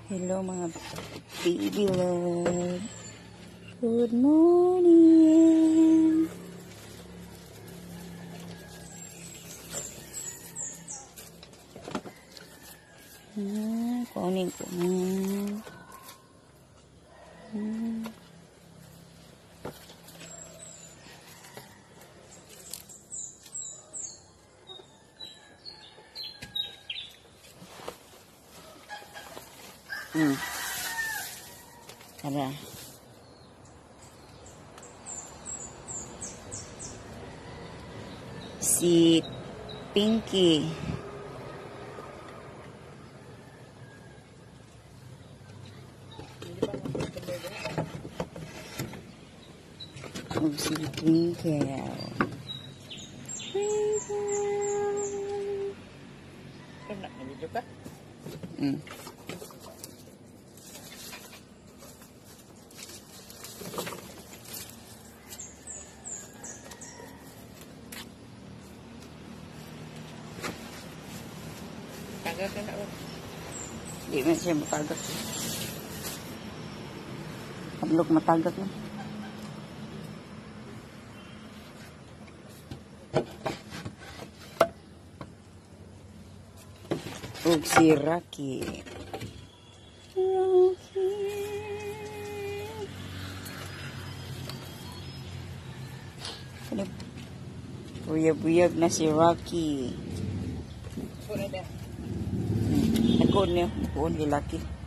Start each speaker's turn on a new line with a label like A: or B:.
A: Hello mga baby love. Good morning. Kunin ko. Ada. Si Pinky. Si Twinkle.
B: Nak video kah? Tagak na ako.
A: Di na siya matagak. Kablok matagak na. Ug si Rocky. Buyag-buyag na si Rocky.
B: Pura dah.
A: Nagkuhan niya. Nagkuhan kay Lucky.